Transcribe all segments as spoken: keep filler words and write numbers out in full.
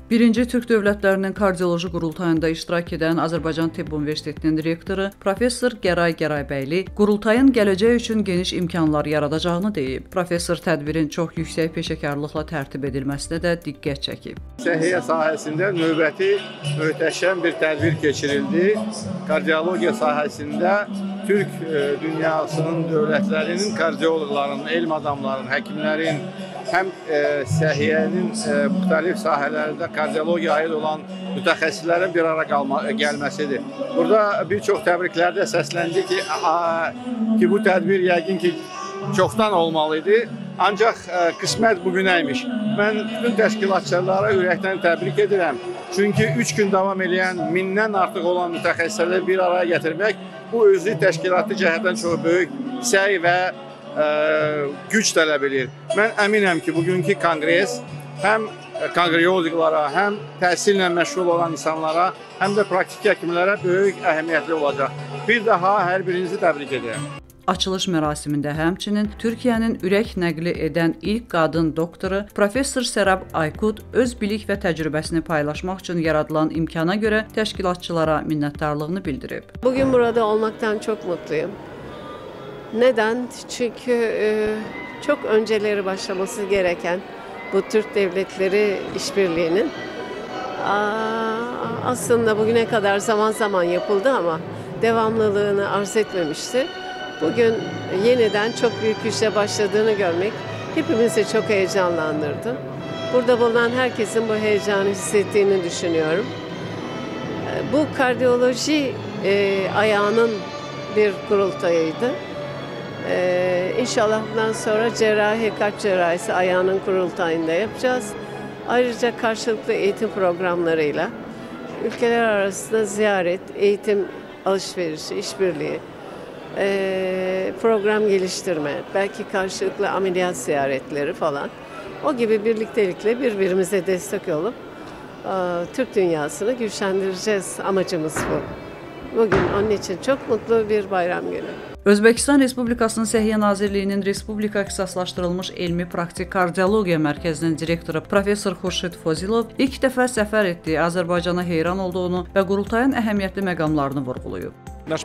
Birinci Türk Dövlətlərinin Kardioloji Qurultayında iştirak edən Azərbaycan Tibb Universitetinin direktoru Professor Gəray Gərəybəyli qurultayın gələcək üçün geniş imkanlar yaradacağını deyib. Professor tədbirin çox yüksək peşəkarlıqla tərtib edilməsinə də diqqət çəkib. Səhiyyə sahəsində növbəti möhtəşəm bir tədbir keçirildi. Kardiologiya sahəsində Türk dünyasının dövlətlərinin, kardioloqların, elm adamların, həkimlərin, həm e, səhiyyənin e, müxtəlif sahələrində kardiologiyaya aid olan mütəxəssislərin bir ara qalma, gəlməsidir. Burada bir çox təbriklərdə səsləndi ki, a, ki bu tədbir yəqin ki çoxdan olmalıydı. Ancaq e, qismət bugünəymiş. Mən bütün təşkilatçılara ürəkdən təbrik edirəm. Çünki üç gün davam edən mindən artıq olan mütəxəssisləri bir araya gətirmək bu özü təşkilatı cəhətdən çox böyük səy və ə, güc tələb edir. Mən əminəm ki, bugünkü konqres həm konqreoloqlara, həm təhsillə məşğul olan insanlara, həm də praktik həkimlərə böyük əhəmiyyətli olacaq. Bir daha hər birinizi təbrik edirəm. Açılış mərasimində həmçinin Türkiyənin ürək nəqli edən ilk qadın doktoru Professor Sərab Aykut öz bilik və təcrübəsini paylaşmaq üçün yaradılan imkana görə təşkilatçılara minnətdarlığını bildirib. Bugün burada olmaktan çok mutluyum. Neden? Çünkü e, çok önceleri başlaması gereken bu Türk Devletleri işbirliğinin aslında bugüne kadar zaman zaman yapıldı ama devamlılığını arz etmemişti. Bugün yeniden çok büyük güçle başladığını görmek hepimizi çok heyecanlandırdı. Burada bulunan herkesin bu heyecanı hissettiğini düşünüyorum. Bu kardiyoloji e, ayağının bir kurultayıydı. Ee, İnşallah bundan sonra cerrahi, kalp cerrahisi ayağının kurultayında yapacağız. Ayrıca karşılıklı eğitim programlarıyla ülkeler arasında ziyaret, eğitim alışverişi, işbirliği, e, program geliştirme, belki karşılıklı ameliyat ziyaretleri falan. O gibi birliktelikle birbirimize destek olup e, Türk dünyasını güçlendireceğiz. Amacımız bu. Bugün onun için çok mutlu bir bayram günü. Özbəkistan Respublikasının Səhiyyə Nazirliyinin Respublika ixtisaslaşdırılmış elmi praktik kardiologiya mərkəzinin direktoru Professor Xurşid Fozilov ilk dəfə səfər etdiyi Azərbaycana heyran olduğunu və qurultayın əhəmiyyətli məqamlarını vurğulayıb.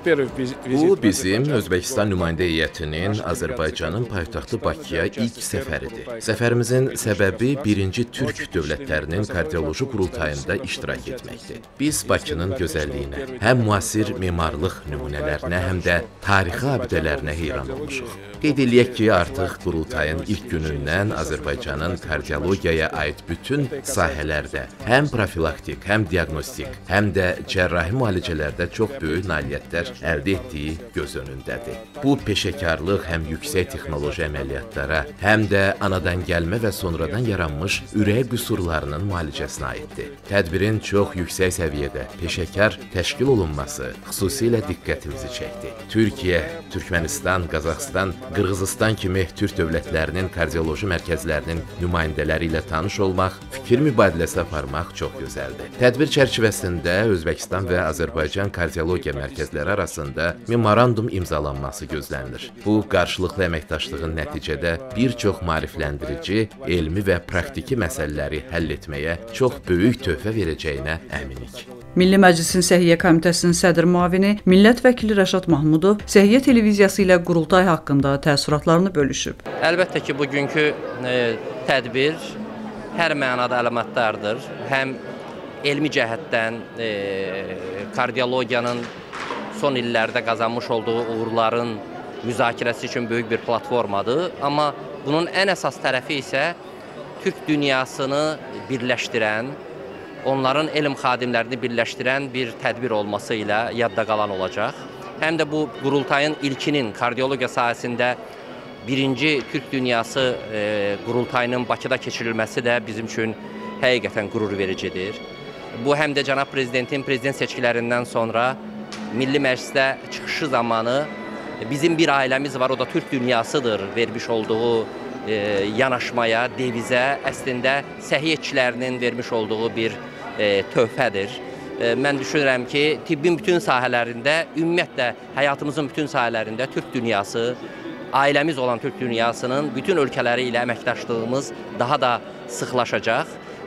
Bu bizim Özbəkistan nümayəndə heyətinin Azərbaycanın paytaxtı Bakıya ilk səfəridir. Səfərimizin səbəbi birinci Türk dövlətlərinin kardioloji qurultayında iştirak etməkdir. Biz Bakının gözəlliyinə, həm müasir memarlıq nümunələrinə, həm də tarixi abidələrinə heyran olmuşuq. Qeyd eləyək ki, artıq qurultayın ilk günündən Azərbaycanın kardiologiyaya aid bütün sahələrdə həm profilaktik, həm diaqnostik, həm də cərrahi müalicələrdə çox böyük nailiyyətlər əldə etdiyi göz önündədir. Bu peşəkarlıq həm yüksək texnoloji əməliyyatlara, həm də anadan gəlmə və sonradan yaranmış ürək qüsurlarının müalicəsinə aiddir. Tədbirin çox yüksək səviyyədə peşəkar təşkil olunması xüsusilə diqqətimizi çəkdi. Türkiyə, Türkmənistan, Qazaxıstan, Qırğızıstan kimi Türk dövlətlərinin kardioloji mərkəzlərinin nümayəndələri ilə tanış olmaq, fikir mübadiləsi aparmaq çox gözəldir. Tədbir çərçivəsində Özbəkistan və Azərbaycan kardiologiya mərkəzləri arasında memorandum imzalanması gözlənilir. Bu, qarşılıqlı əməkdaşlığın nəticədə bir çox maarifləndirici, elmi və praktiki məsələləri həll etməyə çox böyük töhfə verəcəyinə əminik. Milli Məclisin Səhiyyə Komitəsinin sədr müavini Millət vəkili Rəşad Mahmudov Səhiyyə televiziyası ilə qurultay haqqında təəssüratlarını bölüşüb. Əlbəttə ki, bugünkü e, tədbir hər mənada əlamətdardır. Həm elmi cəhətdən e, kardiologiyanın son illərdə qazanmış olduğu uğurların müzakirəsi üçün böyük bir platformadır. Amma bunun ən əsas tərəfi isə Türk dünyasını birləşdirən, onların elm xadimlərini birləşdirən bir tədbir olması ilə yadda qalan olacaq. Həm də bu qurultayın ilkinin kardiologiya sahəsində birinci Türk dünyası e, qurultayının Bakıda keçirilməsi də bizim üçün həqiqətən qürur vericidir. Bu həm də cənab prezidentin prezident seçkilərindən sonra Milli Məclisdə çıxışı zamanı bizim bir ailəmiz var, o da Türk dünyasıdır vermiş olduğu e, yanaşmaya, devizə əslində səhiyyəçilərinin vermiş olduğu bir e, töhfədir. E, mən düşünürəm ki, tibbin bütün sahələrində, ümumiyyətlə həyatımızın bütün sahələrində Türk dünyası, ailəmiz olan Türk dünyasının bütün ölkələri ilə əməkdaşlığımız daha da sıxlaşacaq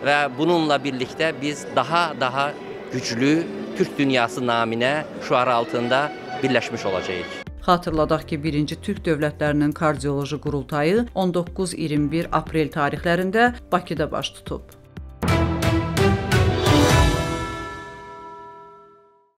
və bununla birlikdə biz daha daha güclü Türk dünyası naminə şüarı altında birləşmiş olacağıq. Xatırladaq ki, birinci Türk dövlətlərinin kardioloji qurultayı on doqquz iyirmi bir aprel tarixlərində Bakıda baş tutub.